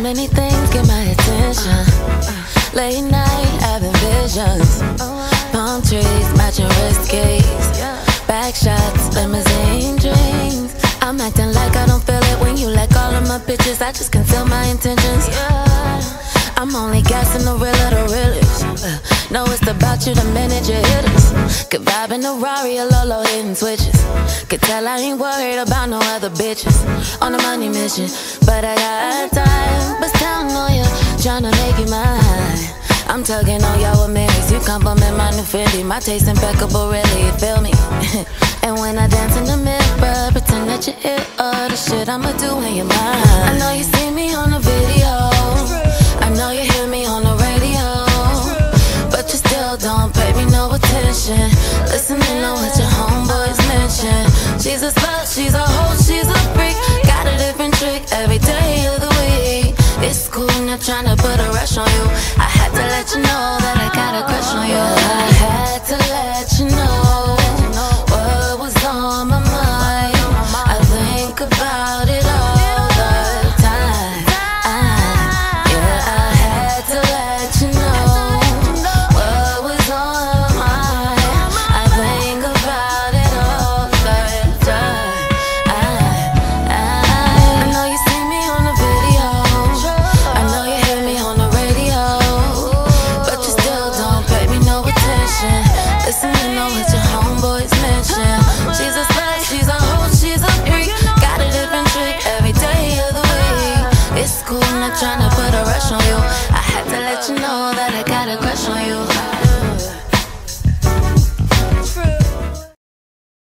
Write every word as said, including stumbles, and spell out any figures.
many things get my attention. Late night having visions. Palm trees matching wrist back shots, limousine dreams. I'm acting like I don't feel it when you like all of my pictures. I just conceal my intentions. I'm only gassing the real of the realest. uh, Know it's about you the minute you hit us. Could vibe in a Rari or Lolo hitting switches. Could tell I ain't worried about no other bitches. On a money mission, but I got time. But down on you, tryna make you mine. I'm tugging on y'all with mirrors. You compliment my new Fendi. My taste impeccable, really, you feel me? And when I dance in the mirror, pretend that you hear all the shit I'ma do in your mind. I know you see me on the video, I know you hear me on the radio, but you still don't pay me no attention. Listening to what your homeboys mention. She's a slut, she's a